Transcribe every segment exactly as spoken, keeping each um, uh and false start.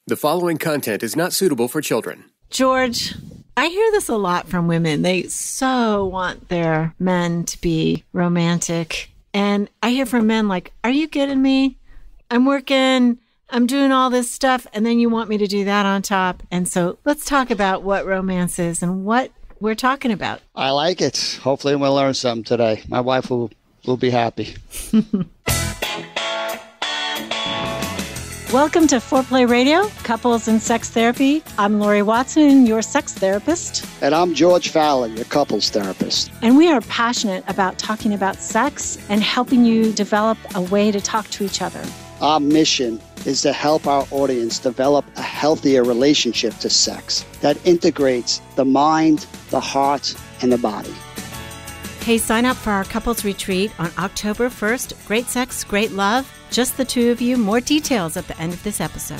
The following content is not suitable for children. George, I hear this a lot from women. They so want their men to be romantic. And I hear from men like, are you kidding me? I'm working, I'm doing all this stuff, and then you want me to do that on top. And so let's talk about what romance is and what we're talking about. I like it. Hopefully we'll learn something today. My wife will, will be happy. Welcome to Foreplay Radio, Couples and Sex Therapy. I'm Lori Watson, your sex therapist. And I'm George Fallon, your couples therapist. And we are passionate about talking about sex and helping you develop a way to talk to each other. Our mission is to help our audience develop a healthier relationship to sex that integrates the mind, the heart, and the body. Hey, sign up for our couples retreat on October first. Great sex, great love. Just the two of you. More details at the end of this episode.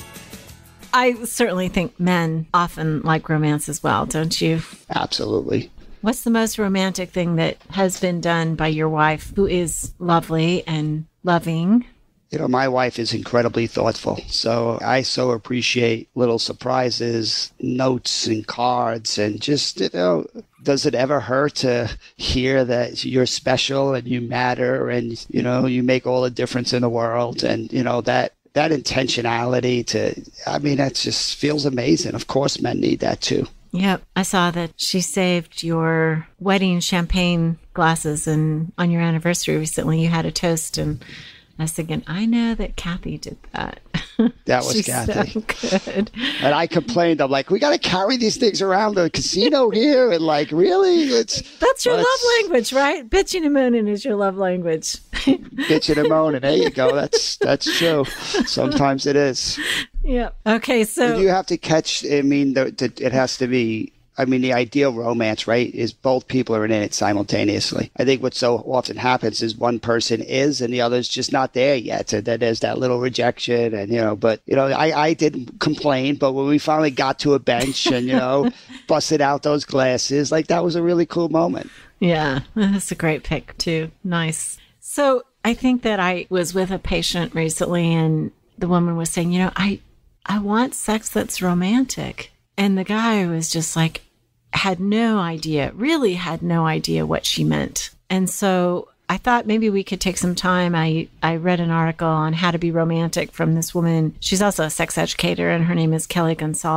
I certainly think men often like romance as well, don't you? Absolutely. What's the most romantic thing that has been done by your wife, who is lovely and loving? You know, my wife is incredibly thoughtful, so I so appreciate little surprises, notes and cards, and just, you know, does it ever hurt to hear that you're special and you matter and, you know, you make all the difference in the world? And, you know, that that intentionality to, I mean, that just feels amazing. Of course, men need that too. Yep. I saw that she saved your wedding champagne glasses, and on your anniversary recently, you had a toast, and I was thinking, I know that Kathy did that. That was She's Kathy. So good. And I complained. I'm like, we got to carry these things around the casino here. And like, really? It's That's your well, love language, right? Bitching and moaning is your love language. Bitching and moaning. There you go. That's that's true. Sometimes it is. Yeah. Okay, so... And you have to catch, I mean, the, the, it has to be... I mean, the ideal romance, right, is both people are in it simultaneously. I think what so often happens is one person is and the other's just not there yet. And then there's that little rejection and, you know, but, you know, I, I didn't complain. But when we finally got to a bench and, you know, busted out those glasses, like that was a really cool moment. Yeah, that's a great pick too. Nice. So I think that I was with a patient recently and the woman was saying, you know, I, I want sex that's romantic. And the guy was just like, had no idea, really had no idea what she meant. And so I thought maybe we could take some time. I, I read an article on how to be romantic from this woman. She's also a sex educator, and her name is Kelly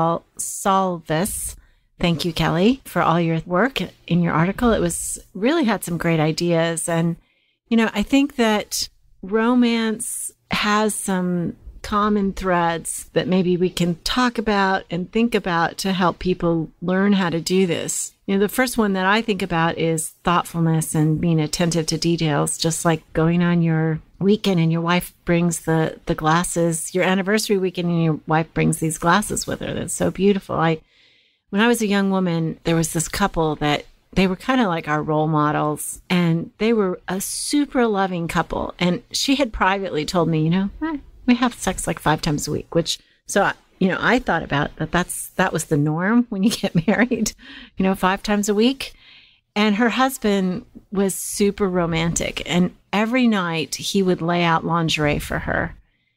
Gonsalves. Thank you, Kelly, for all your work in your article. It was really had some great ideas. And, you know, I think that romance has some common threads that maybe we can talk about and think about to help people learn how to do this. You know, the first one that I think about is thoughtfulness and being attentive to details, just like going on your weekend and your wife brings the, the glasses, your anniversary weekend and your wife brings these glasses with her. That's so beautiful. I, when I was a young woman, there was this couple that they were kind of like our role models, and they were a super loving couple. And she had privately told me, you know, eh, we have sex like five times a week, which, so, you know, I thought about that. That's, that was the norm when you get married, you know, five times a week. And her husband was super romantic. And every night he would lay out lingerie for her.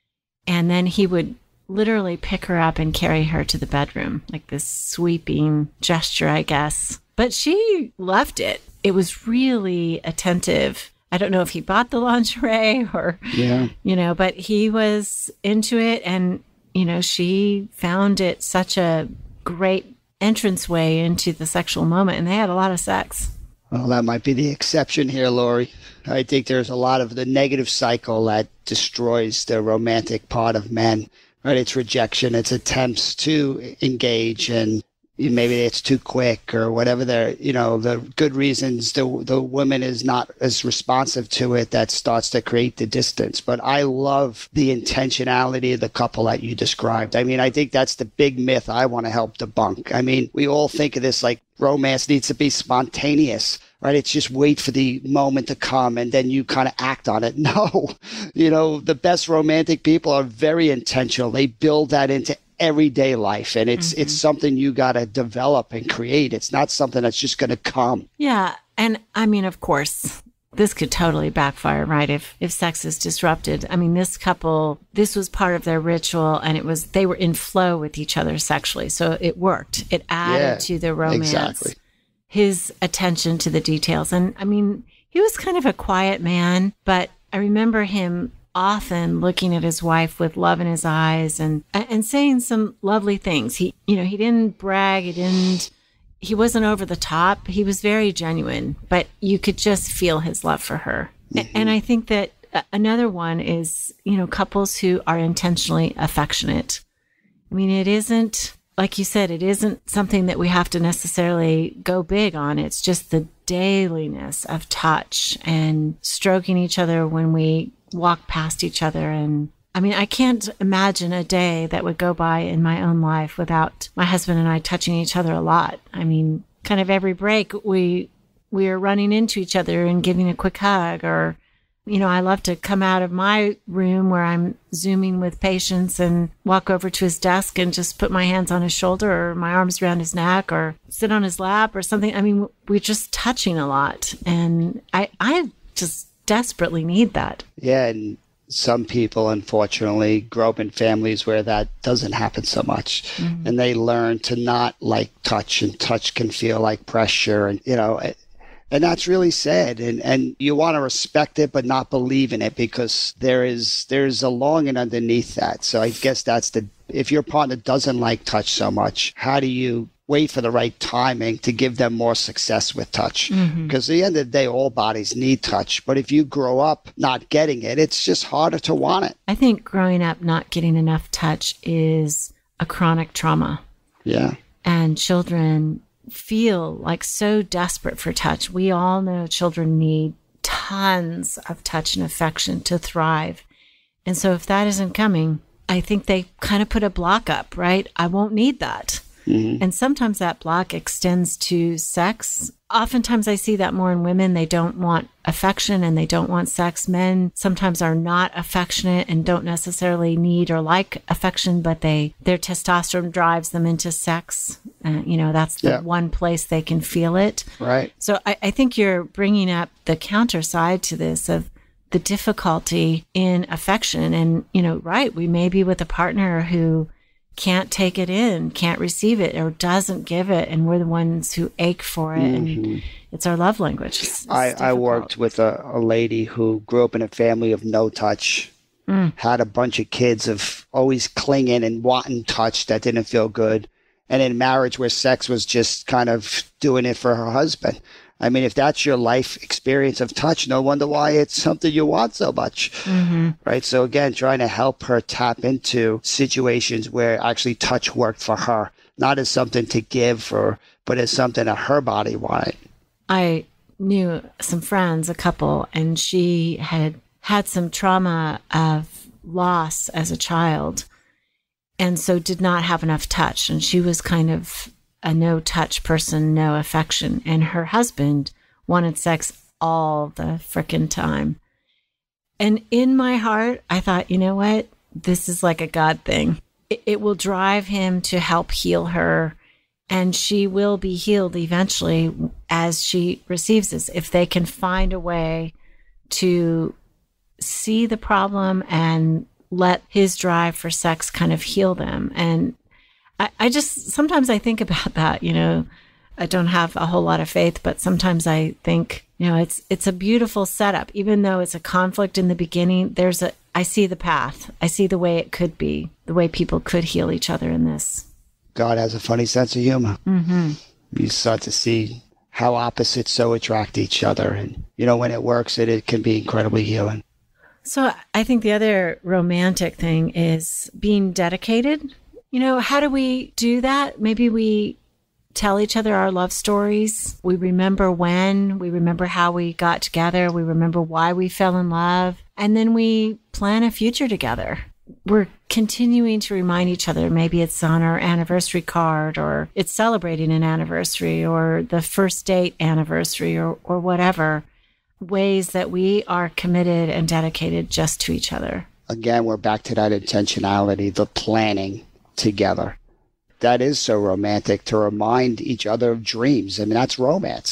And then he would literally pick her up and carry her to the bedroom, like this sweeping gesture, I guess. But she loved it. It was really attentive. I don't know if he bought the lingerie or, yeah. you know, but he was into it. And, you know, she found it such a great entranceway into the sexual moment. And they had a lot of sex. Well, that might be the exception here, Lori. I think there's a lot of the negative cycle that destroys the romantic part of men, right? It's rejection. It's attempts to engage, and maybe it's too quick or whatever. They're, you know, the good reasons the the woman is not as responsive to it, that starts to create the distance. But I love the intentionality of the couple that you described. I mean, I think that's the big myth I want to help debunk. I mean, we all think of this like romance needs to be spontaneous, right? It's just wait for the moment to come and then you kind of act on it. No, you know, the best romantic people are very intentional. They build that into everyday life, and it's mm-hmm. it's something you got to develop and create. It's not something that's just going to come. Yeah. And I mean, of course, this could totally backfire, right? If if sex is disrupted. I mean, this couple, this was part of their ritual, and it was, they were in flow with each other sexually. So it worked. It added yeah, to the romance. Exactly. His attention to the details. And I mean, he was kind of a quiet man, but I remember him often looking at his wife with love in his eyes and and saying some lovely things. He, you know, he didn't brag. He didn't, he wasn't over the top. He was very genuine, but you could just feel his love for her. Mm-hmm. And I think that another one is, you know, couples who are intentionally affectionate. I mean, it isn't, like you said, it isn't something that we have to necessarily go big on. It's just the dailiness of touch and stroking each other when we walk past each other. And I mean, I can't imagine a day that would go by in my own life without my husband and I touching each other a lot. I mean, kind of every break we we are running into each other and giving a quick hug. Or, you know, I love to come out of my room where I'm Zooming with patients and walk over to his desk and just put my hands on his shoulder or my arms around his neck or sit on his lap or something. I mean, we're just touching a lot. And I, I just desperately need that. Yeah, and some people, unfortunately, grow up in families where that doesn't happen so much. Mm-hmm. And they learn to not like touch, and touch can feel like pressure. And, you know, and that's really sad. And, and you want to respect it, but not believe in it, because there is there's a longing underneath that. So I guess that's the, if your partner doesn't like touch so much, how do you wait for the right timing to give them more success with touch? Mm-hmm. Because at the end of the day, all bodies need touch. But if you grow up not getting it, it's just harder to want it. I think growing up not getting enough touch is a chronic trauma. Yeah. And children feel like so desperate for touch. We all know children need tons of touch and affection to thrive. And so if that isn't coming, I think they kind of put a block up, right? I won't need that. Mm-hmm. And sometimes that block extends to sex. Oftentimes I see that more in women. They don't want affection and they don't want sex. Men sometimes are not affectionate and don't necessarily need or like affection, but they their testosterone drives them into sex. Uh, you know, that's the yeah. one place they can feel it. Right. So I, I think you're bringing up the counter side to this of the difficulty in affection. And, you know, right, we may be with a partner who can't take it in, can't receive it, or doesn't give it, and we're the ones who ache for it, mm-hmm. and it's our love language. It's, it's I, I worked with a, a lady who grew up in a family of no touch, mm. had a bunch of kids of always clinging and wanting touch that didn't feel good, and in marriage where sex was just kind of doing it for her husband. I mean, if that's your life experience of touch, no wonder why it's something you want so much, mm-hmm. right? So again, trying to help her tap into situations where actually touch worked for her, not as something to give, or but as something that her body wanted. I knew some friends, a couple, and she had had some trauma of loss as a child, and so did not have enough touch, and she was kind of a no-touch person, no affection. And her husband wanted sex all the frickin' time. And in my heart, I thought, you know what? This is like a God thing. It, it will drive him to help heal her. And she will be healed eventually as she receives this. If they can find a way to see the problem and let his drive for sex kind of heal them. And I, I just, sometimes I think about that, you know, I don't have a whole lot of faith, but sometimes I think, you know, it's, it's a beautiful setup. Even though it's a conflict in the beginning, there's a, I see the path. I see the way it could be, the way people could heal each other in this. God has a funny sense of humor. Mm-hmm. You start to see how opposites so attract each other. And, you know, when it works, it, it can be incredibly healing. So I think the other romantic thing is being dedicated. You know, how do we do that? Maybe we tell each other our love stories. We remember when, we remember how we got together. We remember why we fell in love. And then we plan a future together. We're continuing to remind each other. Maybe it's on our anniversary card, or it's celebrating an anniversary, or the first date anniversary, or, or whatever. Ways that we are committed and dedicated just to each other. Again, we're back to that intentionality, the planning together. That is so romantic, to remind each other of dreams. I mean, that's romance.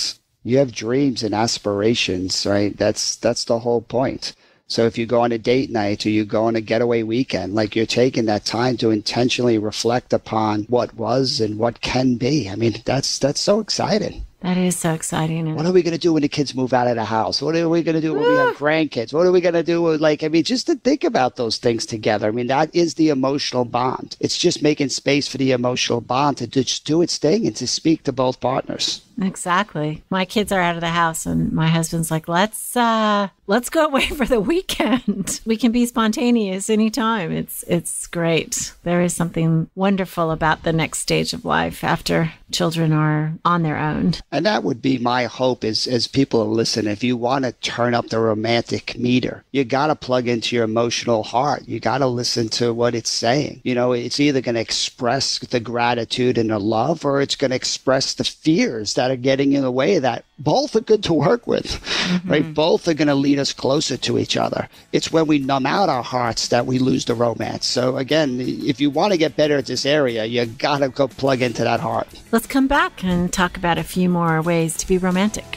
You have dreams and aspirations, right? That's that's the whole point. So if you go on a date night or you go on a getaway weekend, like you're taking that time to intentionally reflect upon what was and what can be. I mean, that's that's so exciting. That is so exciting. What are we going to do when the kids move out of the house? What are we going to do when we have grandkids? What are we going to do with, like, I mean, just to think about those things together. I mean, that is the emotional bond. It's just making space for the emotional bond to just do its thing and to speak to both partners. Exactly. My kids are out of the house and my husband's like, let's, uh, let's go away for the weekend. We can be spontaneous anytime. It's, it's great. There is something wonderful about the next stage of life after children are on their own. And that would be my hope is, as people listen, if you want to turn up the romantic meter, you got to plug into your emotional heart. You got to listen to what it's saying. You know, it's either going to express the gratitude and the love, or it's going to express the fears that are getting in the way. That both are good to work with, mm-hmm. right? Both are going to lead us closer to each other. It's when we numb out our hearts that we lose the romance. So again, if you want to get better at this area, you got to go plug into that heart. Let's come back and talk about a few more ways to be romantic.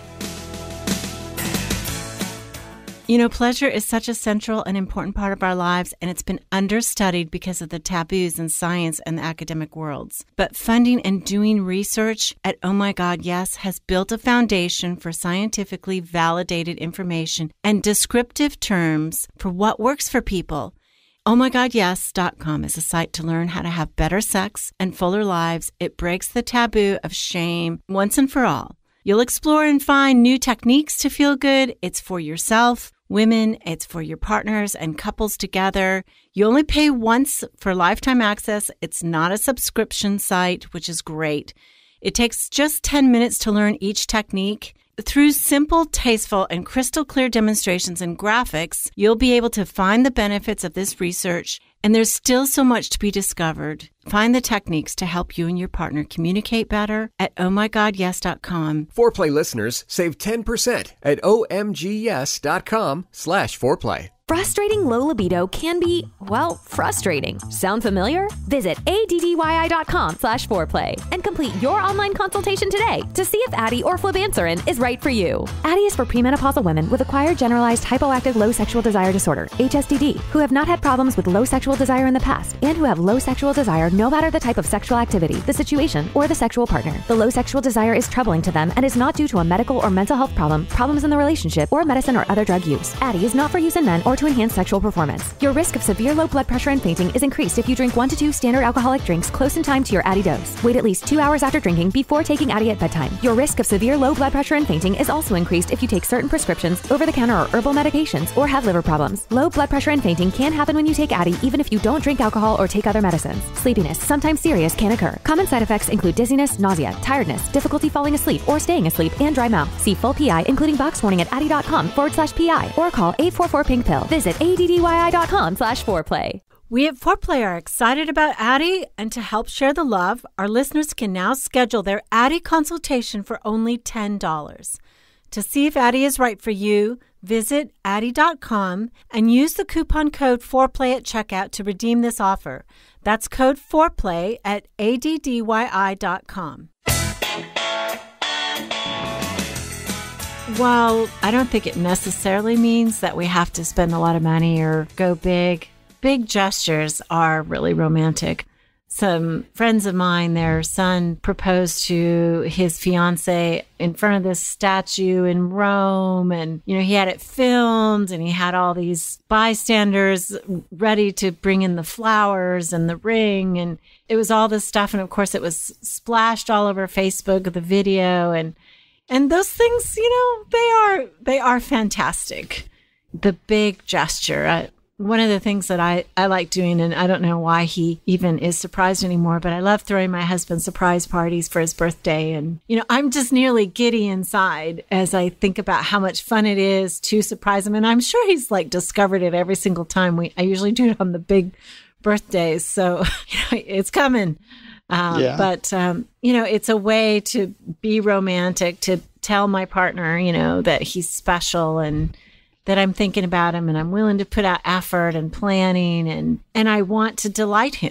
You know, pleasure is such a central and important part of our lives, and it's been understudied because of the taboos in science and the academic worlds. But funding and doing research at Oh My God Yes has built a foundation for scientifically validated information and descriptive terms for what works for people. oh my god yes dot com is a site to learn how to have better sex and fuller lives. It breaks the taboo of shame once and for all. You'll explore and find new techniques to feel good. It's for yourself, women, it's for your partners and couples together. You only pay once for lifetime access. It's not a subscription site, which is great. It takes just ten minutes to learn each technique. Through simple, tasteful, and crystal clear demonstrations and graphics, you'll be able to find the benefits of this research, and there's still so much to be discovered. Find the techniques to help you and your partner communicate better at oh my god yes dot com. Foreplay listeners save ten percent at omgyes.com slash foreplay. Frustrating low libido can be, well, frustrating. Sound familiar? Visit addyi.com slash foreplay and complete your online consultation today to see if Addyi or flibanserin is right for you. Addyi is for premenopausal women with acquired generalized hypoactive low sexual desire disorder, H S D D, who have not had problems with low sexual desire in the past and who have low sexual desire no matter the type of sexual activity, the situation, or the sexual partner. The low sexual desire is troubling to them and is not due to a medical or mental health problem, problems in the relationship, or medicine or other drug use. Addyi is not for use in men or to enhance sexual performance. Your risk of severe low blood pressure and fainting is increased if you drink one to two standard alcoholic drinks close in time to your Addyi dose. Wait at least two hours after drinking before taking Addyi at bedtime. Your risk of severe low blood pressure and fainting is also increased if you take certain prescriptions, over-the-counter or herbal medications, or have liver problems. Low blood pressure and fainting can happen when you take Addyi even if you don't drink alcohol or take other medicines. Sleepiness, sometimes serious, can occur. Common side effects include dizziness, nausea, tiredness, difficulty falling asleep or staying asleep, and dry mouth. See full P I, including box warning at addyi.com forward slash PI or call eight four four pink pill. Visit addyi.com slash foreplay. We at Foreplay are excited about Addyi, and to help share the love, our listeners can now schedule their Addyi consultation for only ten dollars. To see if Addyi is right for you, visit addyi dot com and use the coupon code FOREPLAY at checkout to redeem this offer. That's code FOREPLAY at addyi dot com. While I don't think it necessarily means that we have to spend a lot of money or go big, big gestures are really romantic. Some friends of mine, their son proposed to his fiance in front of this statue in Rome. And, you know, he had it filmed and he had all these bystanders ready to bring in the flowers and the ring. And it was all this stuff. And of course, it was splashed all over Facebook, the video. And And those things, you know, they are they are fantastic. The big gesture. Uh, one of the things that I, I like doing, and I don't know why he even is surprised anymore, but I love throwing my husband surprise parties for his birthday. And, you know, I'm just nearly giddy inside as I think about how much fun it is to surprise him. And I'm sure he's like discovered it every single time. We I usually do it on the big birthdays. So, you know, it's coming. Um, yeah. But, um, you know, it's a way to be romantic, to tell my partner, you know, that he's special and that I'm thinking about him and I'm willing to put out effort and planning and, and I want to delight him.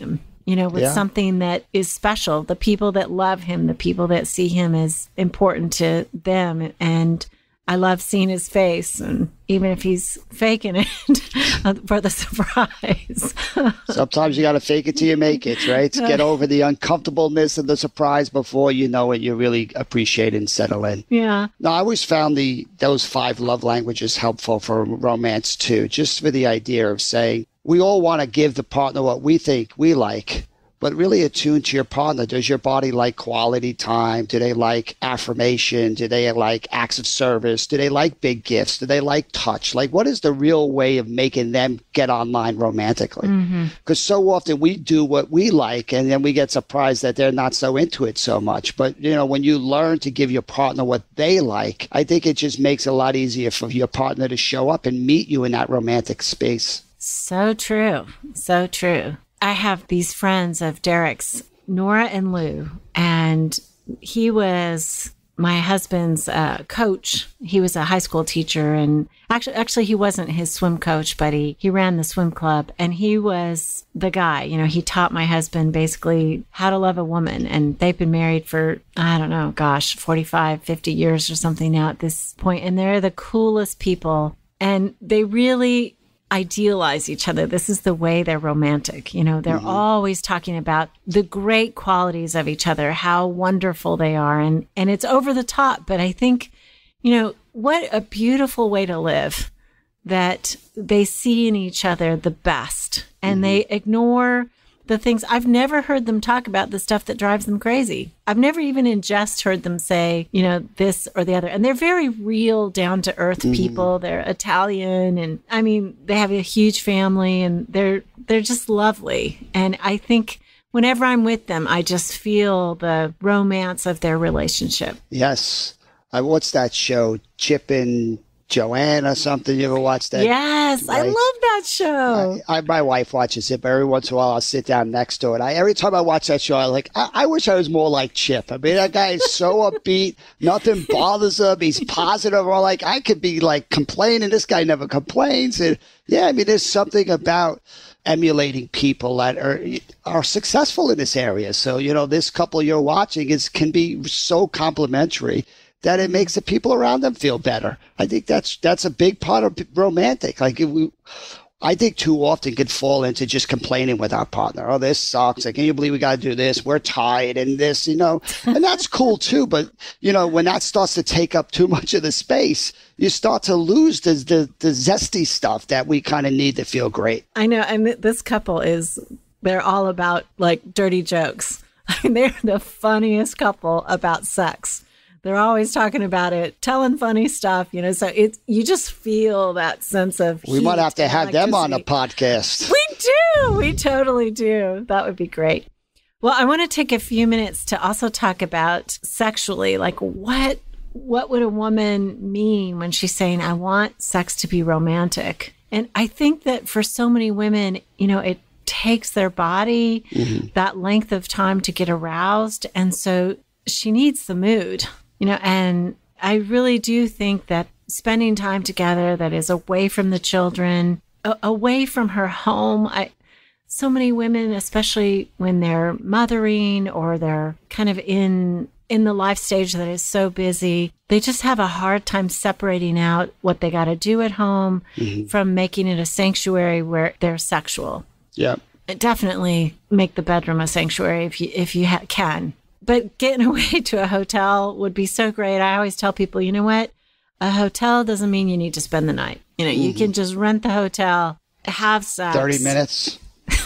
you know, with Yeah. something that is special, the people that love him, the people that see him as important to them. And I love seeing his face, and even if he's faking it for the surprise. Sometimes you got to fake it till you make it, right? Get over the uncomfortableness of the surprise before you know it. You really appreciate it and settle in. Yeah. No, I always found the those five love languages helpful for romance too, just for the idea of saying we all want to give the partner what we think we like, but really attune to your partner. Does your body like quality time? Do they like affirmation? Do they like acts of service? Do they like big gifts? Do they like touch? Like, what is the real way of making them get online romantically? Because so often we do what we like, and then we get surprised that they're not so into it so much. But, you know, when you learn to give your partner what they like, I think it just makes it a lot easier for your partner to show up and meet you in that romantic space. So true. So true. I have these friends of Derek's, Nora and Lou, and he was my husband's uh, coach. He was a high school teacher, and actually, actually, he wasn't his swim coach, but he, he ran the swim club, and he was the guy. You know, he taught my husband basically how to love a woman, and they've been married for, I don't know, gosh, forty-five, fifty years or something now at this point, and they're the coolest people, and they really idealize each other. This is the way they're romantic. You know, they're mm-hmm. always talking about the great qualities of each other, how wonderful they are. And, and it's over the top. But I think, you know, what a beautiful way to live, that they see in each other the best, and mm-hmm. they ignore the things. I've never heard them talk about the stuff that drives them crazy. I've never even in jest heard them say, you know, this or the other. And they're very real, down to earth mm-hmm. people. They're Italian, and I mean, they have a huge family, and they're they're just lovely. And I think whenever I'm with them, I just feel the romance of their relationship. Yes. I what's that show? Chip and Joanne or something? You ever watch that? Yes, right? I love that show. I, I, my wife watches it, but every once in a while I'll sit down next to it. I, every time I watch that show, I'm like, I, I wish I was more like Chip. I mean, that guy is so upbeat. Nothing bothers him. He's positive. Or like, I could be like complaining. This guy never complains. And yeah, I mean, there's something about emulating people that are are successful in this area. So, you know, this couple you're watching is can be so complimentary that it makes the people around them feel better. I think that's that's a big part of romantic. Like if we, I think too often could fall into just complaining with our partner. Oh, this sucks. Like, can you believe we got to do this? We're tired and this, you know, and that's cool too. But, you know, when that starts to take up too much of the space, you start to lose the, the, the zesty stuff that we kind of need to feel great. I know. And this couple is, they're all about like dirty jokes. I mean, they're the funniest couple about sex. They're always talking about it, telling funny stuff, you know, so it's, you just feel that sense of We might have to have them on a podcast. We do. We totally do. That would be great. Well, I want to take a few minutes to also talk about sexually, like what, what would a woman mean when she's saying, I want sex to be romantic? And I think that for so many women, you know, it takes their body mm-hmm. that length of time to get aroused. And so she needs the mood. You know, and I really do think that spending time together that is away from the children, a- away from her home. I, so many women, especially when they're mothering or they're kind of in in the life stage that is so busy, they just have a hard time separating out what they got to do at home mm-hmm. from making it a sanctuary where they're sexual. Yeah, definitely make the bedroom a sanctuary if you if you ha- can. But getting away to a hotel would be so great. I always tell people, you know what? A hotel doesn't mean you need to spend the night. You know, mm-hmm. you can just rent the hotel, have sex. thirty minutes.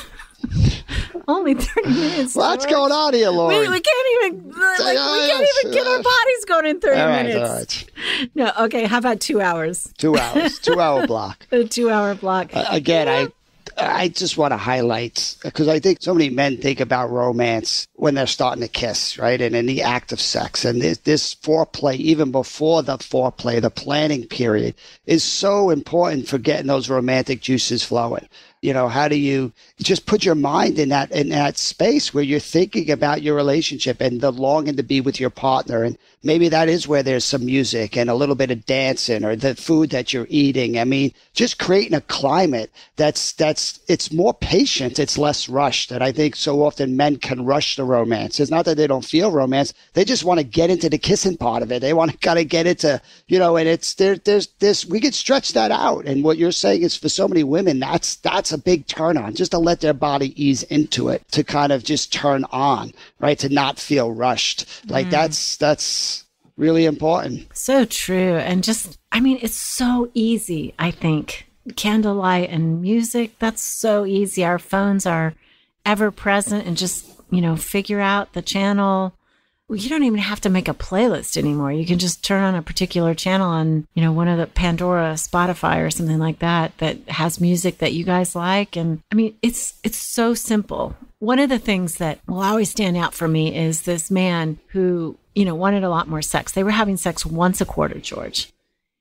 Only thirty minutes. What's Lord. going on here, Lori? We, we can't even, like, we can't even get our bodies going in thirty all right, minutes. All right. No, okay. How about two hours? Two hours. Two hour block. A two hour block. Uh, again, yeah. I I just want to highlight, because I think so many men think about romance when they're starting to kiss, right? And in the act of sex. And this, this foreplay, even before the foreplay, the planning period, is so important for getting those romantic juices flowing. You know, how do you just put your mind in that in that space where you're thinking about your relationship and the longing to be with your partner? And maybe that is where there's some music and a little bit of dancing or the food that you're eating. I mean, just creating a climate that's that's it's more patient, it's less rushed. And I think so often men can rush the romance. It's not that they don't feel romance; they just want to get into the kissing part of it. They want to kind of get into, you know, and it's there. There's this we could stretch that out. And what you're saying is for so many women, that's that's a big turn on, just to let their body ease into it, to kind of just turn on, right? To not feel rushed. Like mm. that's, that's really important. So true. And just, I mean, it's so easy, I think. Candlelight and music, that's so easy. Our phones are ever present and just, you know, figure out the channel. You don't even have to make a playlist anymore. You can just turn on a particular channel on, you know, one of the Pandora, Spotify or something like that, that has music that you guys like. And I mean, it's, it's so simple. One of the things that will always stand out for me is this man who, you know, wanted a lot more sex. They were having sex once a quarter, George.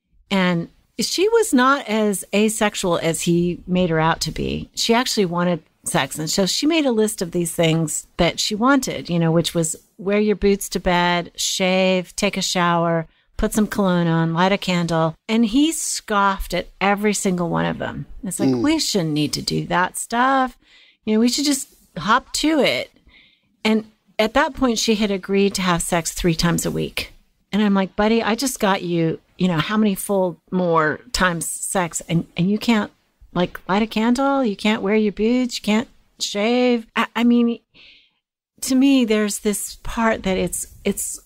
And she was not as asexual as he made her out to be. She actually wanted sex. And so she made a list of these things that she wanted, you know, which was wear your boots to bed, shave, take a shower, put some cologne on, light a candle. And he scoffed at every single one of them. It's like, mm. we shouldn't need to do that stuff. You know, we should just hop to it. And at that point, she had agreed to have sex three times a week. And I'm like, buddy, I just got you, you know, how many full more times sex and, and you can't like light a candle, you can't wear your boots, you can't shave. I, I mean, to me, there's this part that it's, it's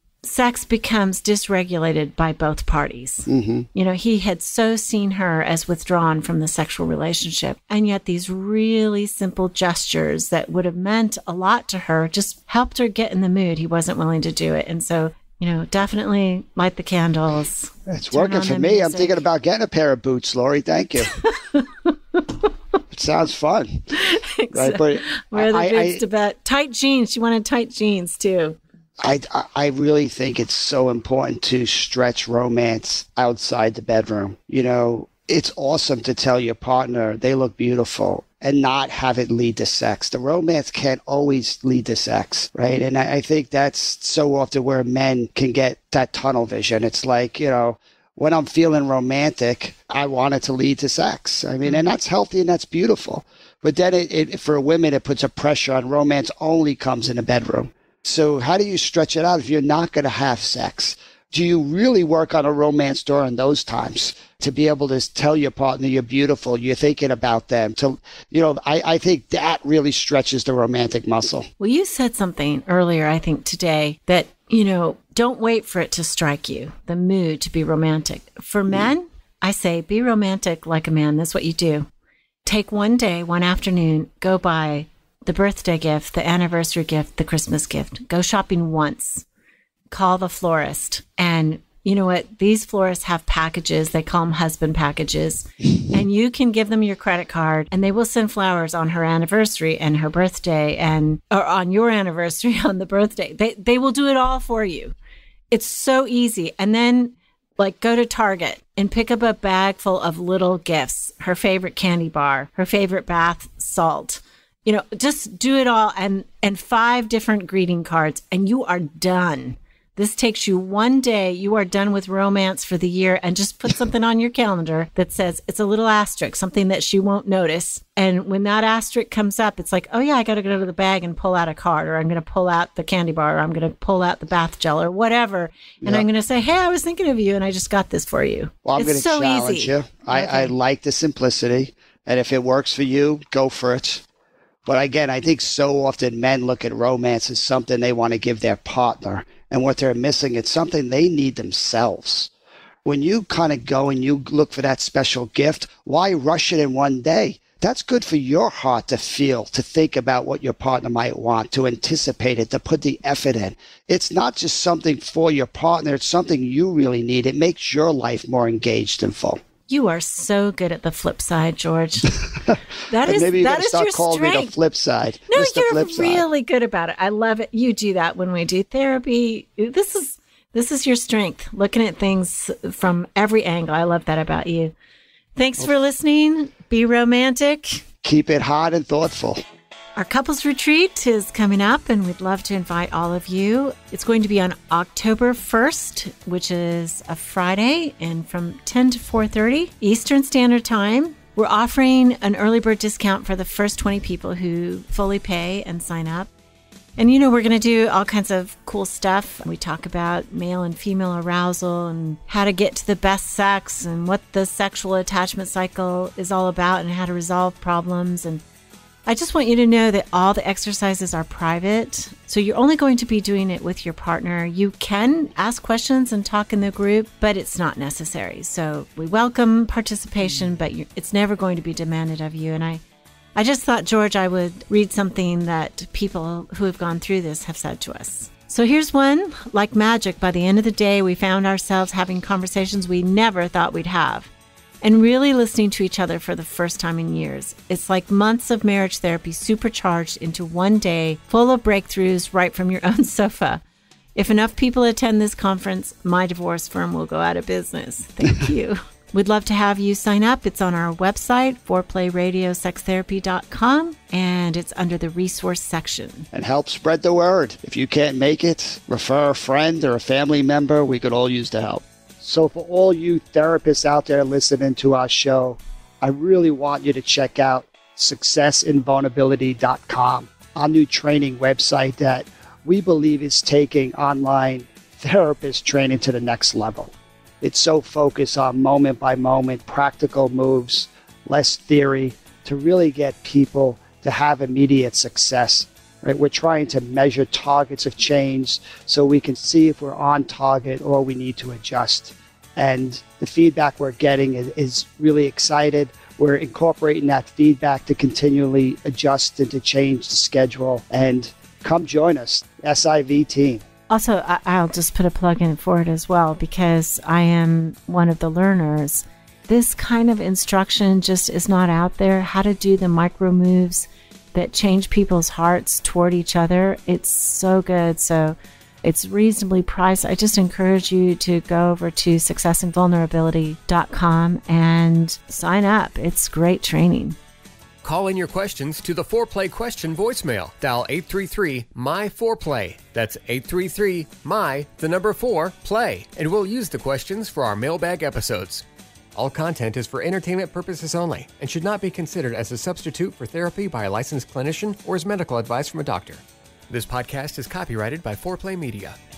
sex becomes dysregulated by both parties. Mm-hmm. You know, he had so seen her as withdrawn from the sexual relationship. And yet these really simple gestures that would have meant a lot to her just helped her get in the mood. He wasn't willing to do it. And so, you know, definitely light the candles. It's working for me. Music. I'm thinking about getting a pair of boots, Lori. Thank you. It sounds fun. Exactly. Right? But wear the I, boots I, to bed. Tight jeans. She wanted tight jeans too. I, I really think it's so important to stretch romance outside the bedroom. You know, it's awesome to tell your partner they look beautiful and not have it lead to sex. The romance can't always lead to sex, right? And I, I think that's so often where men can get that tunnel vision. It's like, you know, when I'm feeling romantic, I want it to lead to sex. I mean, and that's healthy and that's beautiful. But then it, it for women, it puts a pressure on romance only comes in the bedroom. So how do you stretch it out if you're not going to have sex? Do you really work on a romance during those times to be able to tell your partner you're beautiful, you're thinking about them? To, you know, I, I think that really stretches the romantic muscle. Well, you said something earlier, I think today, that, you know, don't wait for it to strike you, the mood to be romantic. For men, mm. I say be romantic like a man. That's what you do. Take one day, one afternoon, go buy the birthday gift, the anniversary gift, the Christmas gift. Go shopping once. Call the florist. And you know what? These florists have packages. They call them husband packages. And you can give them your credit card and they will send flowers on her anniversary and her birthday and or on your anniversary on the birthday. They they will do it all for you. It's so easy. And then like go to Target and pick up a bag full of little gifts. Her favorite candy bar, her favorite bath salt. You know, just do it all and and five different greeting cards and you are done. This takes you one day. You are done with romance for the year, and just put something on your calendar that says it's a little asterisk, something that she won't notice. And when that asterisk comes up, it's like, oh yeah, I got to go to the bag and pull out a card, or I'm going to pull out the candy bar, or I'm going to pull out the bath gel or whatever. And yeah. I'm going to say, hey, I was thinking of you and I just got this for you. Well, I'm going to so challenge easy. you. I, okay. I like the simplicity. And if it works for you, go for it. But again, I think so often men look at romance as something they want to give their partner. And what they're missing, it's something they need themselves. When you kind of go and you look for that special gift, why rush it in one day? That's good for your heart to feel, to think about what your partner might want, to anticipate it, to put the effort in. It's not just something for your partner. It's something you really need. It makes your life more engaged and full. You are so good at the flip side, George. That is maybe you that is start your calling strength. me the flip side. No, Just the you're flip side. really good about it. I love it. You do that when we do therapy. This is this is your strength. Looking at things from every angle. I love that about you. Thanks for listening. Be romantic. Keep it hot and thoughtful. Our couples retreat is coming up, and we'd love to invite all of you. It's going to be on October first, which is a Friday, and from ten to four thirty Eastern Standard Time. We're offering an early bird discount for the first twenty people who fully pay and sign up. And, you know, we're going to do all kinds of cool stuff. We talk about male and female arousal and how to get to the best sex and what the sexual attachment cycle is all about and how to resolve problems. And I just want you to know that all the exercises are private, so you're only going to be doing it with your partner. You can ask questions and talk in the group, but it's not necessary. So we welcome participation, but it's never going to be demanded of you. And I, I just thought, George, I would read something that people who have gone through this have said to us. So here's one. Like magic, by the end of the day, we found ourselves having conversations we never thought we'd have, and really listening to each other for the first time in years. It's like months of marriage therapy supercharged into one day full of breakthroughs right from your own sofa. If enough people attend this conference, my divorce firm will go out of business. Thank you. We'd love to have you sign up. It's on our website, foreplay radio sex therapy dot com, and it's under the resource section. And help spread the word. If you can't make it, refer a friend or a family member. We could all use the help. So for all you therapists out there listening to our show, I really want you to check out success in vulnerability dot com, our new training website that we believe is taking online therapist training to the next level. It's so focused on moment by moment, practical moves, less theory, to really get people to have immediate success. Right? We're trying to measure targets of change so we can see if we're on target or we need to adjust. And the feedback we're getting is, is really excited. We're incorporating that feedback to continually adjust and to change the schedule. And come join us, S I V team. Also, I- I'll just put a plug in for it as well, because I am one of the learners. This kind of instruction just is not out there. How to do the micro moves that change people's hearts toward each other. It's so good. So it's reasonably priced. I just encourage you to go over to success in vulnerability dot com and sign up. It's great training. Call in your questions to the Foreplay question voicemail. Dial eight three three, M Y four play. That's eight three three, M Y, the number four, play. And we'll use the questions for our mailbag episodes. All content is for entertainment purposes only and should not be considered as a substitute for therapy by a licensed clinician or as medical advice from a doctor. This podcast is copyrighted by Foreplay Media.